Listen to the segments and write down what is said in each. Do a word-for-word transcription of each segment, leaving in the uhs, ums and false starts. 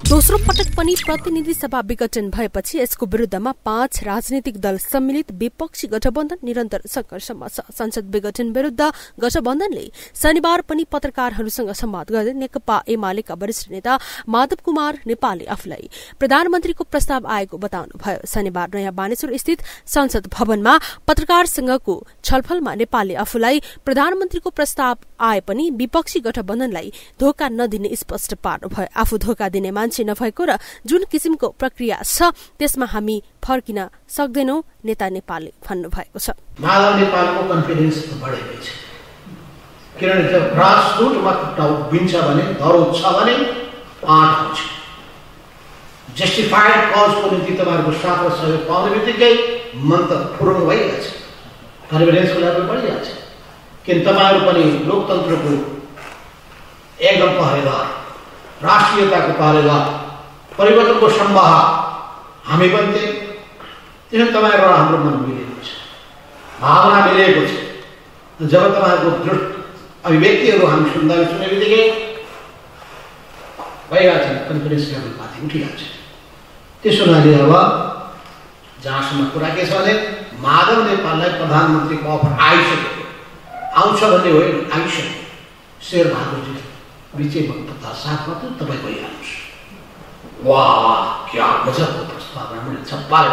दोस्रो पटक पनि प्रतिनिधि सभा विघटन भएपछि यसको विरुद्धमा पाँच राजनीतिक दल सम्मिलित विपक्षी गठबन्धन निरन्तर संघर्षमा छ। संसद विघटन विरुद्ध गठबन्धनले शनिबार पनि पत्रकारहरूसँग संवाद गर्दै नेकपा एमालेका वरिष्ठ नेता माधव कुमार नेपालले आफूलाई प्रधानमन्त्रीको प्रस्ताव आएको बताउनुभयो। शनिबार नयाँ बानेश्वर स्थित संसद भवनमा पत्रकारसँगको छलफलमा नेपालले आफूलाई प्रधानमन्त्रीको प्रस्ताव आए पनि विपक्षी गठबन्धनलाई धोका नदिने स्पष्ट पार्नुभयो। आफू धोका दिने मान्छे नभएको र जुन किसिमको प्रक्रिया छ त्यसमा हामी फर्किन सक्दैनौं, नेता नेपालले भन्नुभएको छ। माधव नेपालको कन्फिडेन्स बढेको छ, किनभने जब ग्रासरुटमा खुट्टा उभिन्छ भने धरो छ भने आँट हुन्छ। जस्टिफाइड कजको निम्ति तपाईँहरूको साथ र सहयोग पाउने बित्तिकै मन त फुरुङ भइरहेछ, कन्फिडेन्सको लेभल बढिरहेछ। किन तपाईँहरू पनि लोकतन्त्रको एकदम पहरेदार, राष्ट्रियताको पहरेदार, परिवर्तनको सम्वाह हामी पनि थियौँ। त्यसैले तपाईँहरू र हाम्रो मन मिलेको छ, भावना मिलेको छ। जब तपाईँहरूको दृढ अभिव्यक्तिहरू हामी सुन्दा सुने बित्तिकै भइरहेछ, कन्फिडेन्स लेभल माथि उठिरहेछ। त्यसो हुनाले अब जहाँसम्म कुरा के छ भने माधव नेपाललाई प्रधानमन्त्रीको अफर आइसक्यो, आउँछ भन्ने होइन, आइसक्यो। शेरबहादुरजी विजय वक्तता साथ मात्र तपाईँ भइहाल्नुहोस्। वाह, क्या गजबको प्रस्ताव, राम्ररी छप्पाएर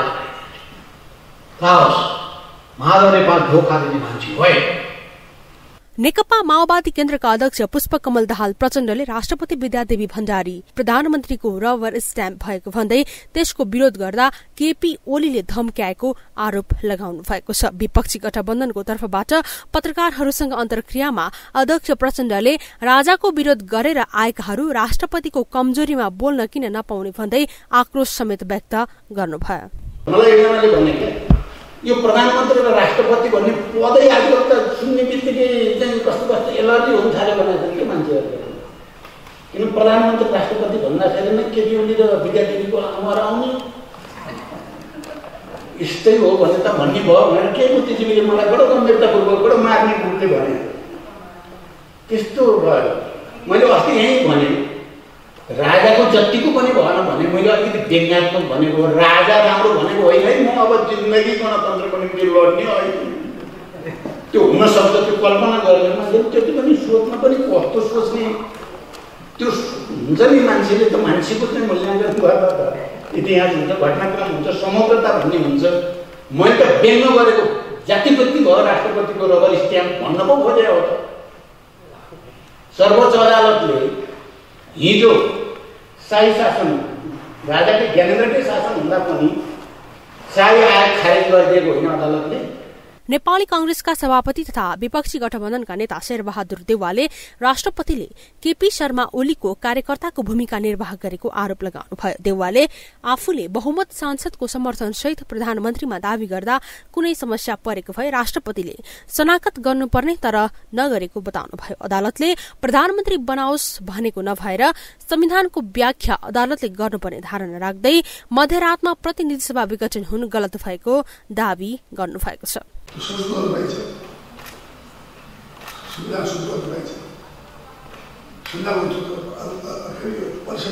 माधव नेपाल धोका दिने मान्छे भयो। नेकपा माओवादी केन्द्रका अध्यक्ष पुष्पकमल दाहाल प्रचण्डले राष्ट्रपति विद्यादेवी भण्डारी प्रधानमन्त्रीको रबर स्ट्याम्प भएको भन्दै त्यसको विरोध गर्दा केपी ओलीले धम्क्याएको आरोप लगाउनु भएको छ। विपक्षी गठबन्धनको तर्फबाट पत्रकारहरूसँग अन्तर्क्रियामा अध्यक्ष प्रचण्डले राजाको विरोध गरेर आएकाहरू राष्ट्रपतिको कमजोरीमा बोल्न किन नपाउने भन्दै आक्रोश समेत व्यक्त गर्नुभयो। यो प्रधानमन्त्री र राष्ट्रपति भन्ने पदै आजकल त सुन्ने बित्तिकै चाहिँ कस्तो कस्तो एलर्जी हुन थाल्यो भनेको के मान्छेहरूले। किन प्रधानमन्त्री राष्ट्रपति भन्दाखेरि नै केपी ओली र विद्यादेवीको अनुहार आउने यस्तै हो भने त भन्ने भयो भनेर के को त्यसले मलाई बडो गम्भीरतापूर्वक बडो मार्ने गुटले भने त्यस्तो भयो। मैले अस्ति यहीँ भने राजाको जतिको पनि भएन भने मैले अलिकति व्यङ्ग्यात्मक भनेको, राजा राम्रो भनेको होइन है। म अब जिन्दगी गणतन्त्रको निम्ति लड्ने अहिले त्यो हुन सक्छ, त्यो कल्पना गरेर मान्छे त्यति पनि सोच्न पनि कस्तो सोच्ने त्यो हुन्छ नि। मान्छेले त मान्छेको चाहिँ मूल्याङ्कन गर्दा त इतिहास हुन्छ, घटनाक्रम हुन्छ, समग्रता भन्ने हुन्छ। मैले त व्यङ्ग गरेको जातिपति भयो राष्ट्रपतिको रबर स्ट्याम्प भन्न पो खोजे हो त। सर्वोच्च अदालतले हिजो शाही शासन राजाकै ज्ञानेन्द्रकै शासन हुँदा पनि शाही आयोग खारेज गरिदिएको होइन अदालतले। नेपाली कांग्रेसका सभापति तथा विपक्षी गठबन्धनका नेता शेरबहादुर देउवाले राष्ट्रपतिले केपी शर्मा ओलीको कार्यकर्ताको भूमिका निर्वाह गरेको आरोप लगाउनुभयो। देउवाले आफूले बहुमत सांसदको समर्थनसहित प्रधानमन्त्रीमा दावी गर्दा कुनै समस्या परेको भए राष्ट्रपतिले शनाखत गर्नुपर्ने तर नगरेको बताउनुभयो। अदालतले प्रधानमन्त्री बनाओस् भनेको नभएर संविधानको व्याख्या अदालतले गर्नुपर्ने धारणा राख्दै मध्यरातमा प्रतिनिधि सभा विघटन हुनु गलत भएको दावी गर्नुभएको छ। संशोधन भएछ, संविधान संशोधन भएछ, संविधान परिषद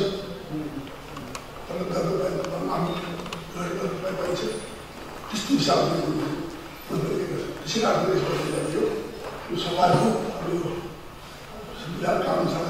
भएछ, त्यस्तो हिसाबले त्यसै यो सरकारको संविधान कानुनसँग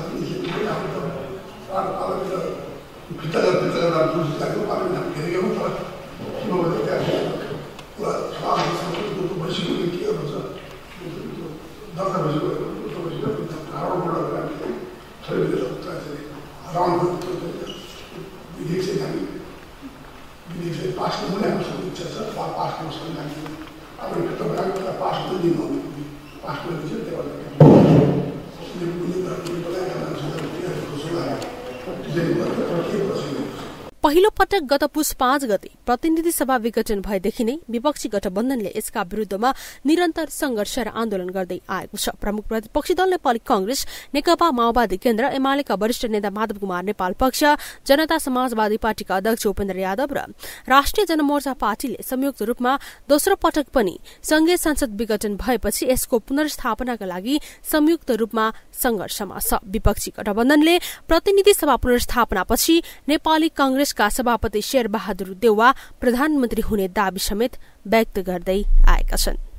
पहिलो पटक गत पुस पाँच गते प्रतिनिधि सभा विघटन भएदेखि नै विपक्षी गठबन्धनले यसका विरूद्धमा निरन्तर संघर्ष र आन्दोलन गर्दै आएको छ। प्रमुख प्रतिपक्षी दल नेपाली कांग्रेस, नेकपा माओवादी केन्द्र, एमालेका वरिष्ठ नेता माधव कुमार नेपाल पक्ष, जनता समाजवादी पार्टीका अध्यक्ष उपेन्द्र यादव र राष्ट्रिय जनमोर्चा पार्टीले संयुक्त रूपमा दोस्रो पटक पनि संघीय संसद विघटन भएपछि यसको पुनर्स्थापनाका लागि संयुक्त रूपमा संघर्षमा छ। विपक्षी गठबन्धनले प्रतिनिधि सभा पुनर्स्थापनापछि नेपाली कांग्रेसका सभापति शेरबहादुर देउवा प्रधानमन्त्री हुने दावी समेत व्यक्त गर्दै आएका छन्।